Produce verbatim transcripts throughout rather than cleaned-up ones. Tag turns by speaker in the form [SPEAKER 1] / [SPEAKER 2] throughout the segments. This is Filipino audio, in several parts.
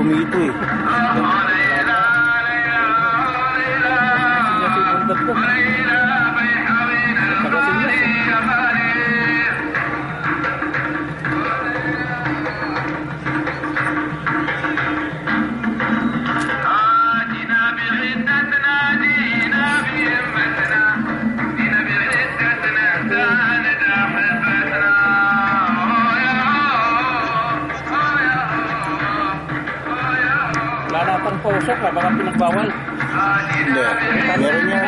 [SPEAKER 1] kumito eh.
[SPEAKER 2] Pausok ka, baka pinagbawal.
[SPEAKER 1] Hindi. Meron niya.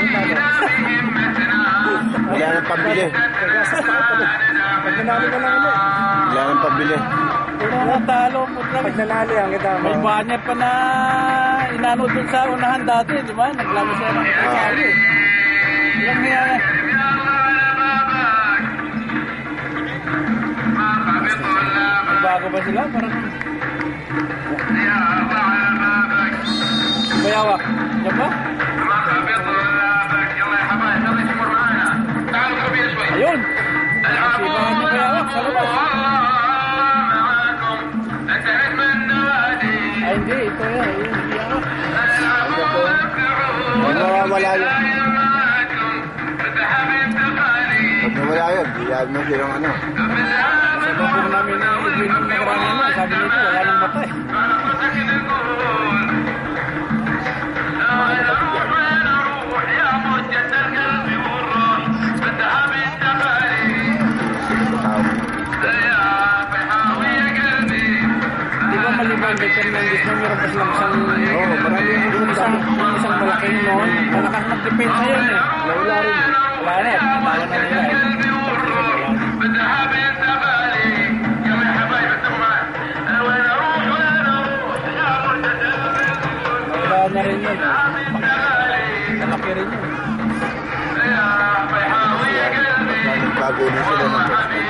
[SPEAKER 1] Wala nang pambili.
[SPEAKER 2] Pag nanalo ka lang ulit.
[SPEAKER 1] Wala nang pambili.
[SPEAKER 2] Pero natalo mo lang. Pag nanalo ang kita. May banner pa na inano dun sa unahan dati, di ba? Naglaro siya ng kasali. Ilang niya. Bago ba sila? Parang bayawak, diyan ba? Ayun! Nasibahan niya bayawak sa labas. Ay hindi, ito yan. Ayun, bayawak.
[SPEAKER 1] Pag nawawala yun. Pag nawala yun, diyan mo silang ano.
[SPEAKER 2] Sa babong namin na ibig ng nakaraan na, sabi nito, wala nang matay. Maliban dito ng dito meron pa silang isang oh, marami yung isang, isang malaking noon malakas magdepensa yun eh wala rin wala na talo na nila eh wala na rin yun malaki rin yun
[SPEAKER 1] bago na sila ng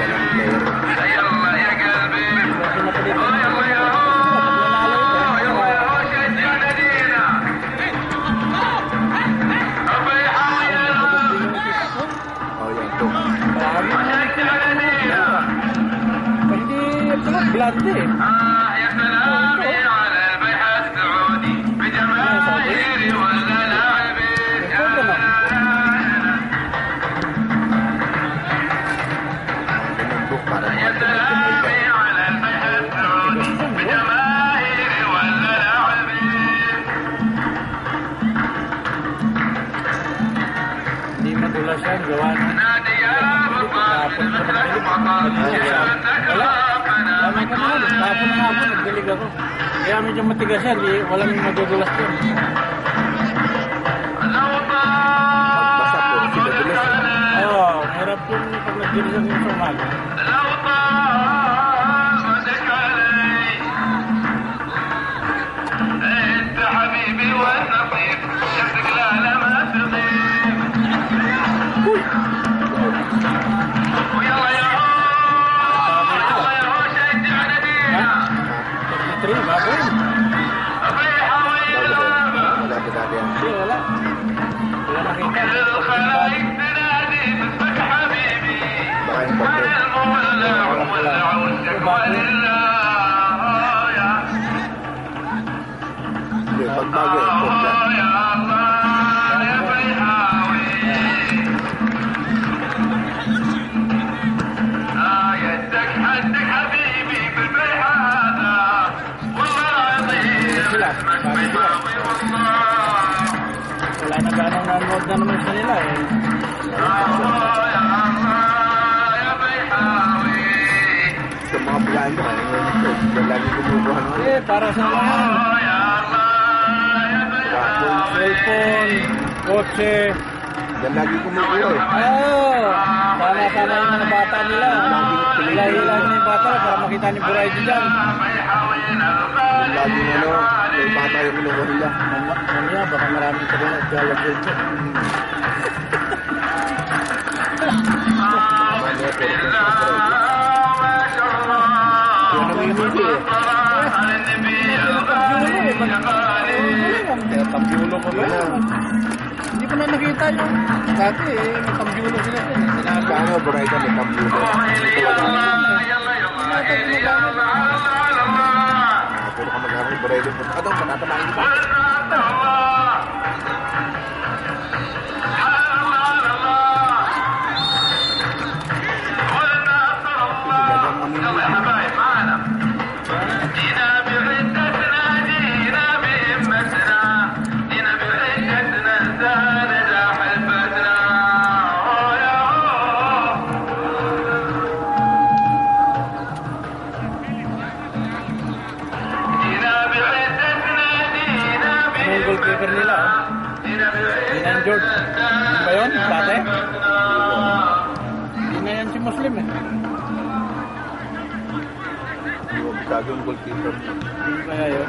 [SPEAKER 2] بلاد دي
[SPEAKER 3] آه يا سلامي على البيحة السعودي بجماهيري ولا لاعبين يا سلامي على البيحة السعودي بجماهيري ولا لاعبين
[SPEAKER 2] دي مدولشان جوانا
[SPEAKER 3] نادي يا بطل مثلك بطل شفتك
[SPEAKER 2] Lamay ka na ulit. Kahapon na hapon, nagdalig ako. Kaya medyo matigas yan, di, walang madudulas yun.
[SPEAKER 1] basta po, sinadulas.
[SPEAKER 2] Oo, hirap yun pag nagdilis ako sa umaga. Three, bago yun.
[SPEAKER 1] Wala pa dati yan.
[SPEAKER 2] Hindi, wala. Wala nakita.
[SPEAKER 1] Baka yung pagkain. Hindi, pagbago yung pagkain.
[SPEAKER 2] Wala na gano'ng nanood na naman sa nila eh.
[SPEAKER 1] Sa mga bulaan ka, lagi kumukuha ng
[SPEAKER 2] Eh, para sa naman. Cellphone, kotse.
[SPEAKER 1] Yan lagi kumukuha eh.
[SPEAKER 2] Oo, tama-tama yung mga bata nila. Hila-hila na yung bata para makita ni Buray dyan.
[SPEAKER 1] Lagi na no, may bata yung kinukuha nila.
[SPEAKER 2] Mamaya, baka maraming ka rin naglalagay dyan.
[SPEAKER 1] Yan ang imiti eh.
[SPEAKER 2] Kaya tambyulo ko ba yun? Hindi ko na nakita yung dati eh. May tambyulo sila din.
[SPEAKER 1] Kano, Buray ka, may tambulo. Puro ka mag-aral, barelo po. Ano, matatamain ka.
[SPEAKER 2] Goalkeeper nila, oh. In-injured. Ano ba yun? Dati? Hindi na yan si Muslim, eh.
[SPEAKER 1] Hindi mo bisado yung goalkeeper.
[SPEAKER 2] Hindi kaya yun.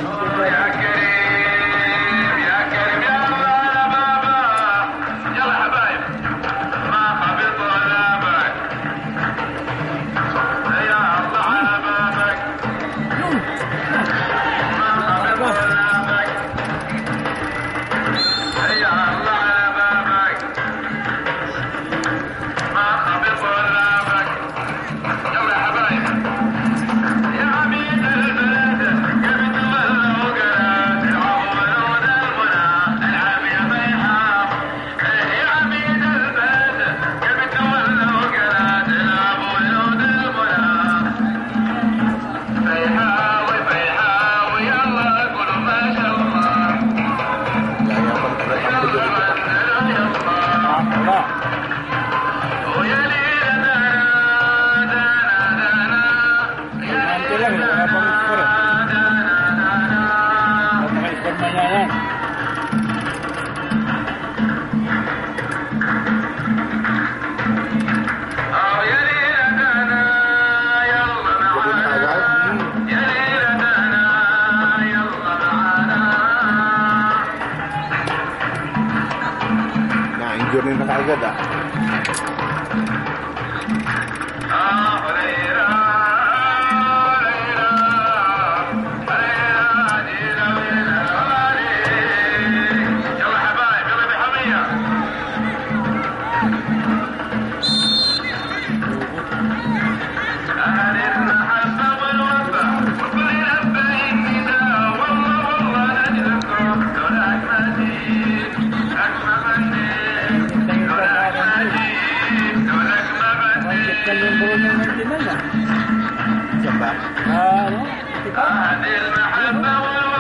[SPEAKER 1] Na-injure rin na kaagad, ah. Siapa?
[SPEAKER 2] Ah, ano? Ettifaq?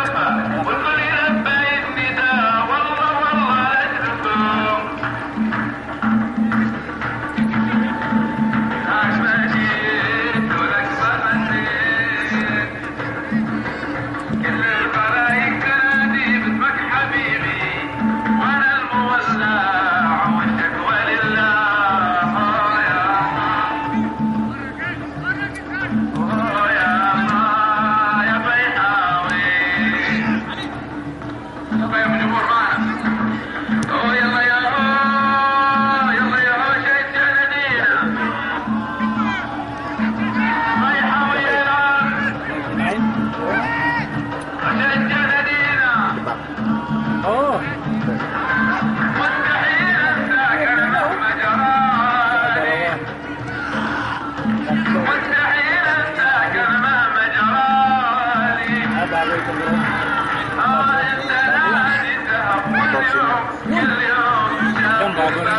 [SPEAKER 2] Yan, bago na.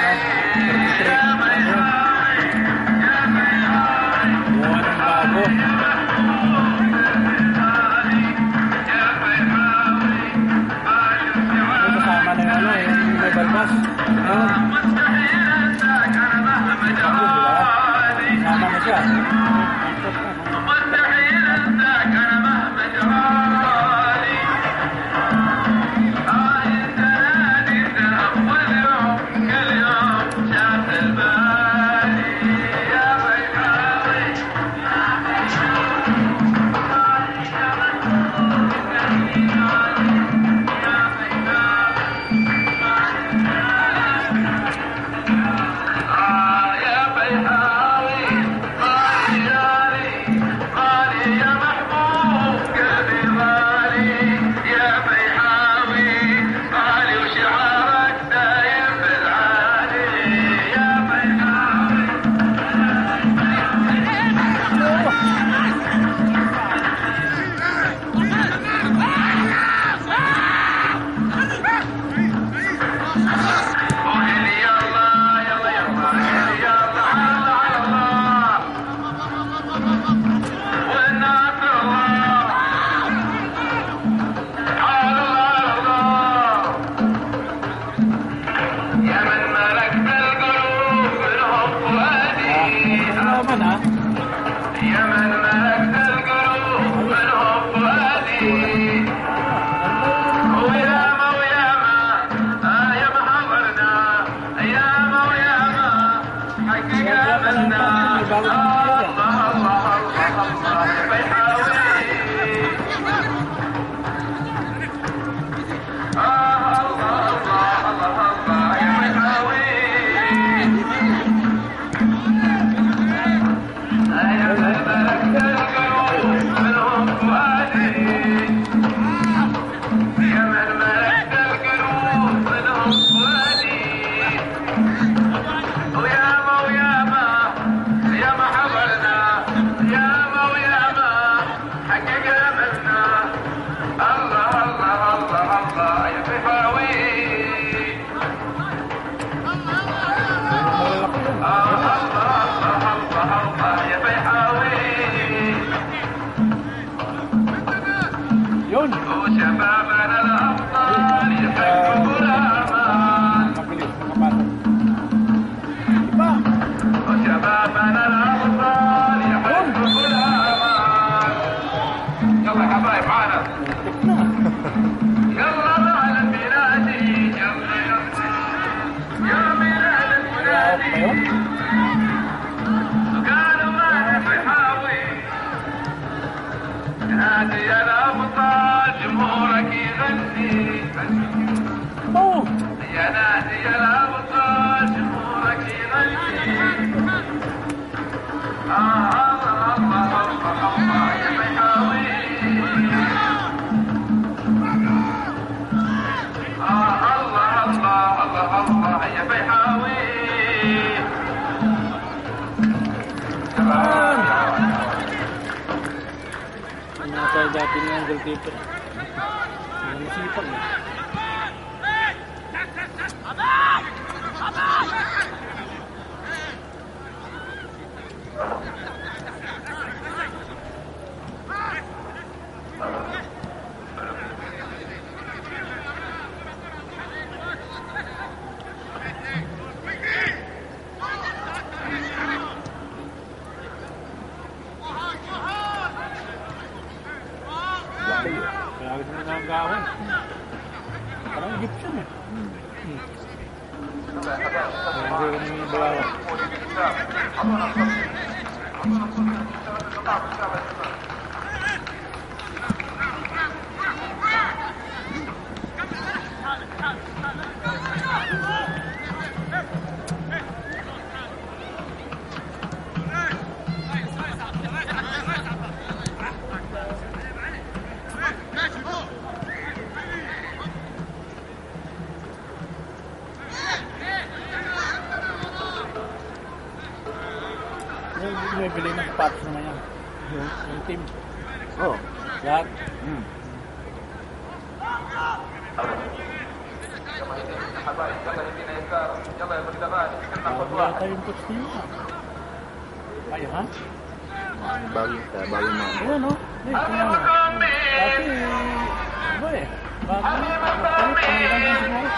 [SPEAKER 2] Buwan ng bago. Kasama na yung ano, yung may balbas. Kasama na siya. bago na dati na yung goalkeeper. Masipag eh. Kaya ito na nagawin. Parang Egyptian eh. Hmm. Kaya ito na yung balawa. May bili ng sapatos naman yan. Yung team.
[SPEAKER 1] Oo.
[SPEAKER 2] Lahat.
[SPEAKER 1] Hmm.
[SPEAKER 2] Wala tayong coach team. Ay, ha?
[SPEAKER 1] Bago, kaya bago na.
[SPEAKER 2] Ayan, no? Eh, kumano. Dati, ano eh. Bago, magpalit, panggilan din siguro.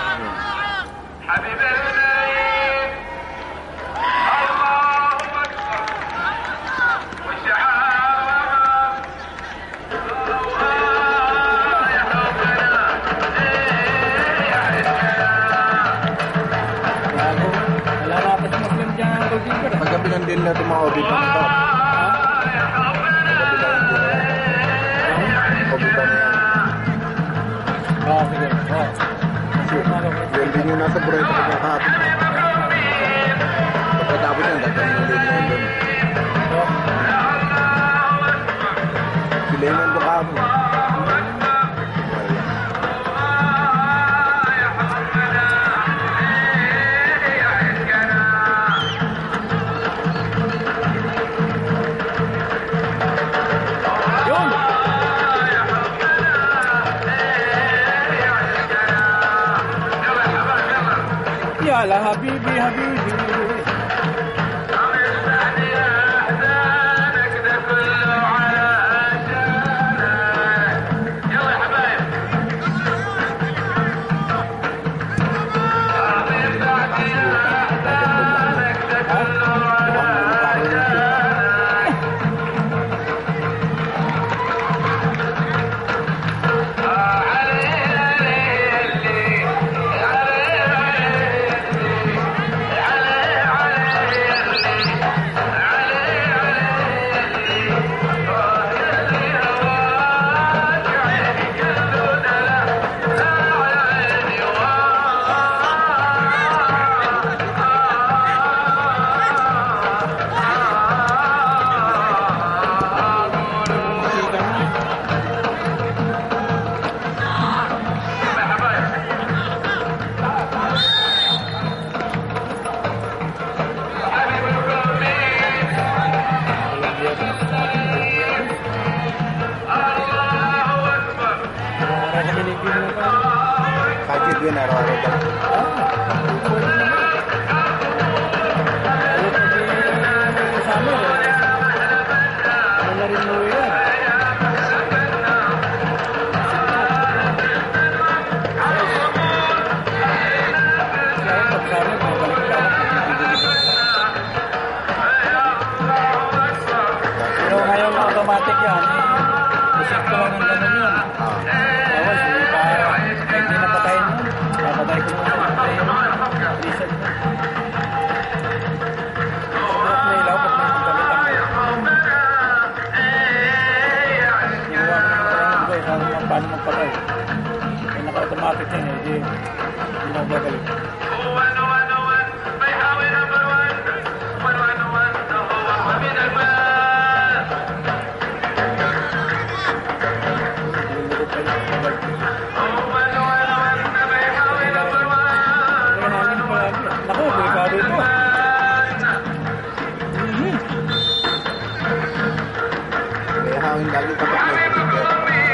[SPEAKER 1] Pagkabilan din natin mga obitan ito. Pagkabilan din natin. Obitan na yan.
[SPEAKER 2] Oo, sige. Oo.
[SPEAKER 1] Yan din yung nasa burrito pagkakahapon. Pagkatapos yan, datanong din na yun. Sila yung nando kahapon.
[SPEAKER 2] يلا حبيبي حبيبي
[SPEAKER 1] daw.
[SPEAKER 2] Automatic yan. Isip ko lang ng ganun yun. Tapos, hindi pa, kahit hindi napatayin mo, napatay ko naman napatayin mo. Reason mo. Sarap na ilaw, pag may magkalitan ko. Ginawa mo naman parang ko, sabi mo paano magpatay. May naka-automatic yan eh, hindi ginagalit. Ako, delikado ito. Mm-hmm.
[SPEAKER 1] May hangin lagi kapag may trigger.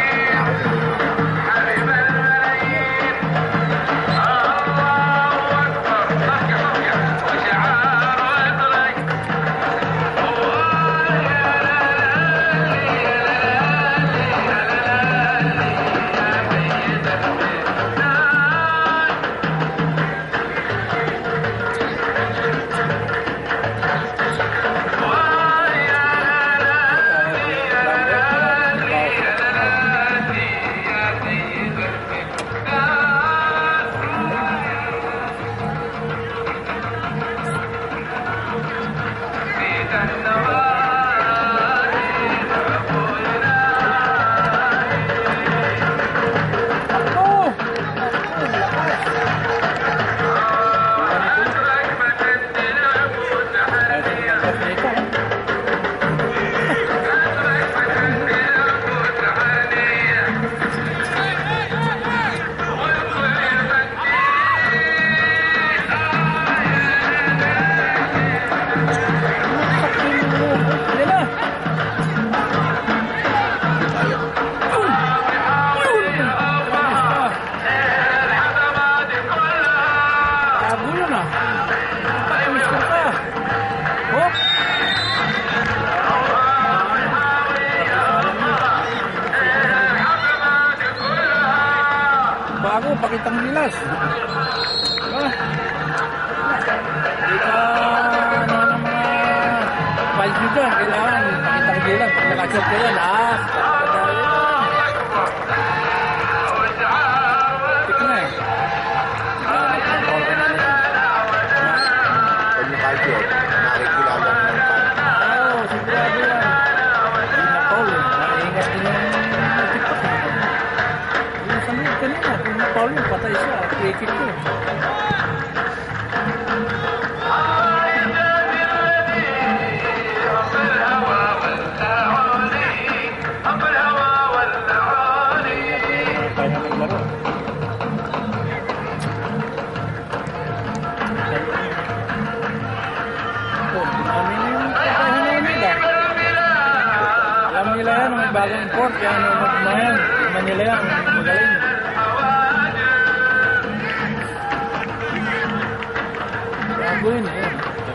[SPEAKER 2] Bago, pakitang nilas. Diba? Di ka, ano ng mga files nyo dyan, kailangan pakitang nilas. Pag nakachat ka yan, ah, tik na eh.
[SPEAKER 1] Pag nakachat, nakikilala mo ng pan.
[SPEAKER 2] Oo, sigurado yan. Hindi na tol eh. Naiingat din yung ettifaq eh. Yung sanay kanina, kung na-tol yun, patay siya. Kritik ko. Alam nila yan, may bagong import, yan, yan, alam nila yan, magaling. Bago yun eh.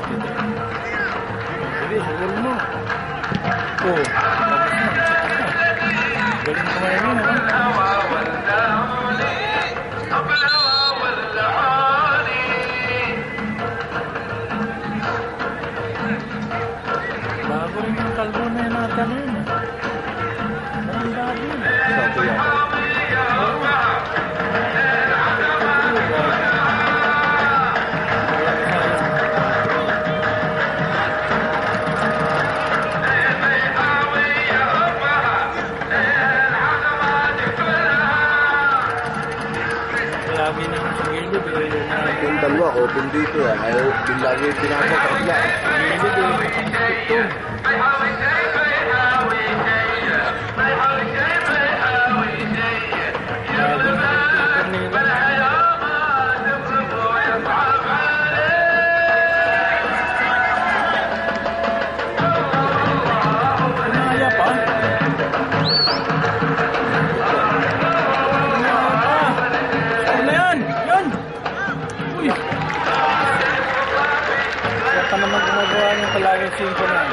[SPEAKER 2] Sige, siguro mo. Oo, tapos na, galing kumain yun, ha? Bago rin yung kalbo na yun natin yun. Parang bago yun.
[SPEAKER 1] Sabi yan.
[SPEAKER 2] Lagi na sa gilid eh.
[SPEAKER 1] Yung dalawa, open dito yan. Ayaw, yung lagi yung pinasa sa kabila.
[SPEAKER 2] Gilid eh. Ito. Kaya pa naman gumagawa niya palagi singko na.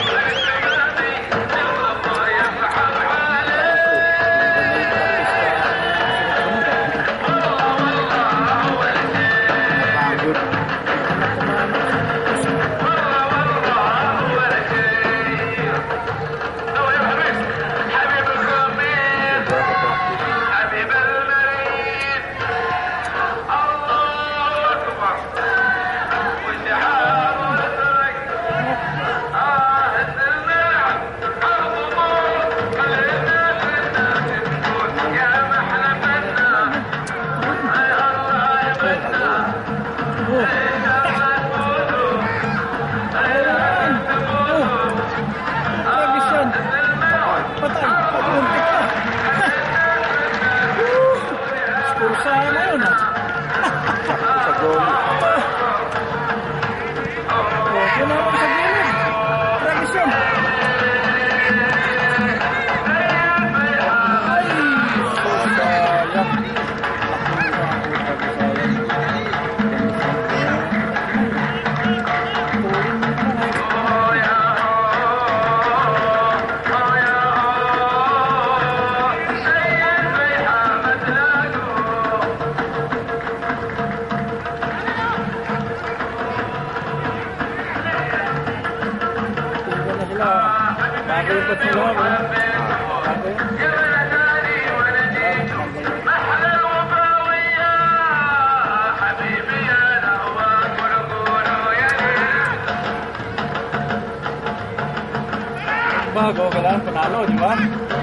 [SPEAKER 2] Bago, kailangan panalo, di ba?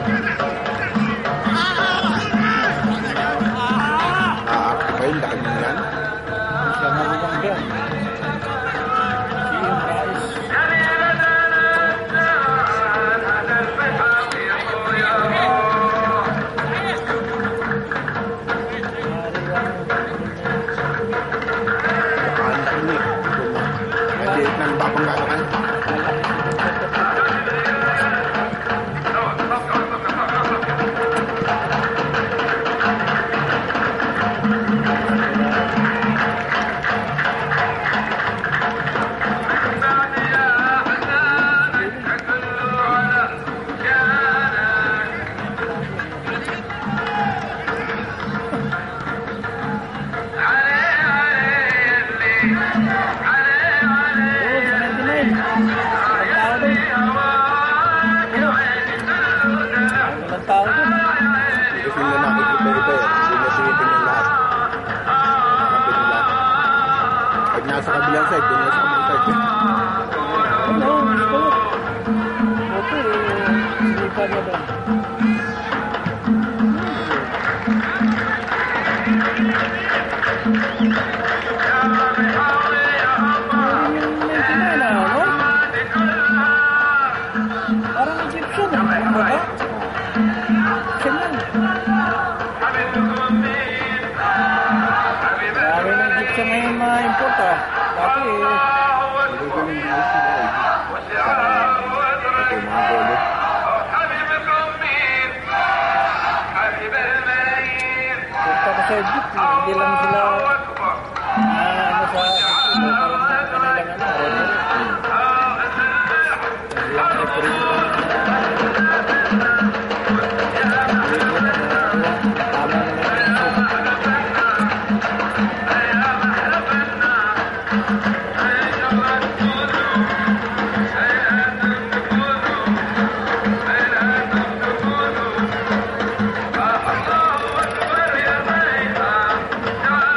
[SPEAKER 1] Ah, okay, laki mo yan.
[SPEAKER 2] Siya nabibang doon. Siyong guys.
[SPEAKER 1] Maliit ng babanggakan. Nasa kabilang side, doon nasa kabilang side.
[SPEAKER 2] Ano, gusto mo? Okay, hindi pa na ba? Parang Egyptian, ano ba? Siya Marami ng Egyptian ngayon mga import ah. Dati eh.
[SPEAKER 1] Hindi ko nang bilis sila eh. Ito mga golo.
[SPEAKER 2] Punta ko sa Egypt, hindi lang sila ah, ano sa Egypt, parang kanilang ano, lang referee. Tama naman.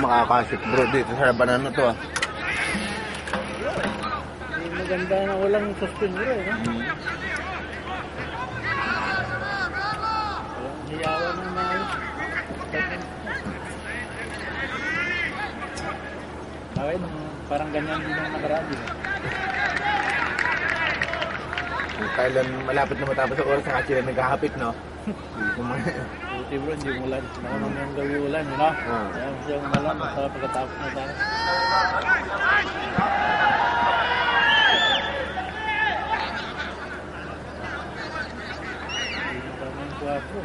[SPEAKER 1] makakasip bro dito sa labanan na to ah.
[SPEAKER 2] Hindi maganda na walang suspend bro eh. No?
[SPEAKER 1] Hmm.
[SPEAKER 2] Walang hiyawan ng mga bakit? Parang ganyan din ang nakaraan din.
[SPEAKER 1] Kailan malapit na matapos ang oras, saka sila nagkakapit, no?
[SPEAKER 2] Buti bro, hindi umulan. Nakunong yung gabi ulan, you know?
[SPEAKER 1] Ah.
[SPEAKER 2] Kaya mo siyang umalan, basta pagkatapos na tayo. Hindi mo kami yung kwapo.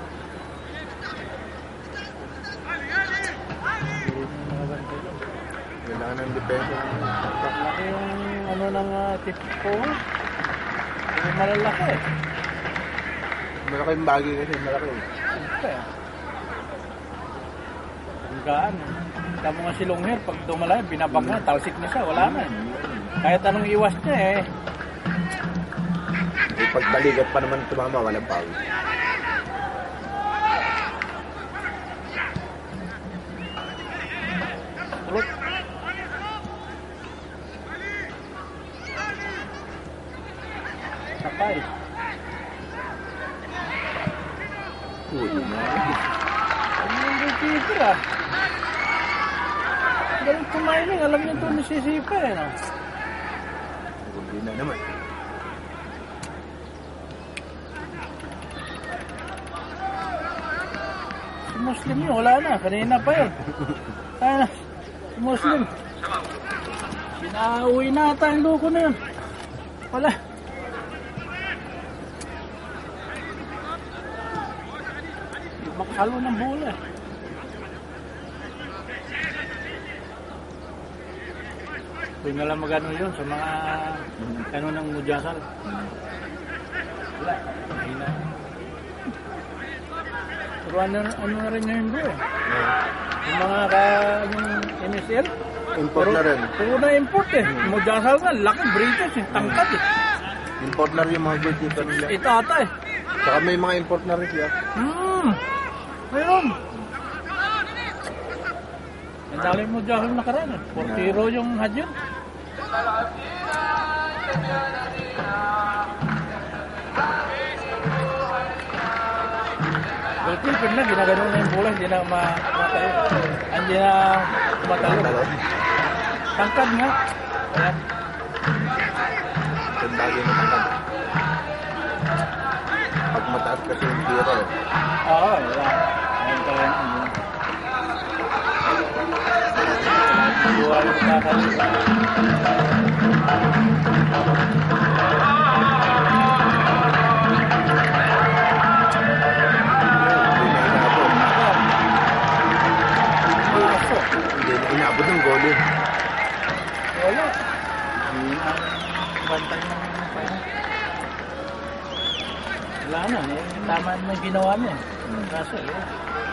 [SPEAKER 2] Hindi mo nakabantay lang.
[SPEAKER 1] Kailangan ng depensa.
[SPEAKER 2] Laki yung ano ng uh, tip ko. Yung malalaki eh.
[SPEAKER 1] Malaki yung bagay kasi, malaki.
[SPEAKER 2] Siyempre. Ang gaan. Tama nga si Longhair, pag dumalayan, binabak na, talsik na siya, wala na. Kahit anong iwas niya eh.
[SPEAKER 1] May pagbaligat pa naman tumama, walang pawis.
[SPEAKER 2] Tulot. Sakay.
[SPEAKER 1] Uy,
[SPEAKER 2] Ano yung goalkeeper ah? Galing tumiming, alam niyo ito nasisipa eh no?
[SPEAKER 1] hindi na naman.
[SPEAKER 2] Si Muslim yun, wala na, kanina pa yun. Sana, si Muslim. Pinauwi na ata ang loko na yun. Wala. Makahalo ng bola. Huwag nga lang magano yun sa mga ano ng mudyasal. Wala. Mahina. Pero ano, ano na rin ngayon bro eh. Yung mga ka, yung N S L.
[SPEAKER 1] Import na rin.
[SPEAKER 2] Puro na import eh. Mudyasal nga, laki, British eh, tangkad eh.
[SPEAKER 1] Import na rin yung mga goalkeeper nila.
[SPEAKER 2] Ito ata eh.
[SPEAKER 1] Saka may mga import na rin siya.
[SPEAKER 2] Hmm. Mayroon. Ang dali mo dyan nakaraan eh. four zero yung hadyon. Goalkeeper na, ginagano na yung bola, hindi na matayo. Hindi na matalo. Tangkad nga. Ayan.
[SPEAKER 1] Yung bagay na tangkad. Pag mataas kasi yung tira eh.
[SPEAKER 2] Oo, wala. Ngayon pa rin. Buwa yung kakalita.
[SPEAKER 1] Hindi na inabot ng goal yun.
[SPEAKER 2] Wala. Hindi na bantay ng feiha. Wala na. Eh, tama na ginawa mo. Kaso eh.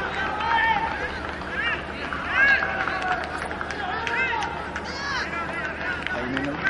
[SPEAKER 2] Ayun na naman.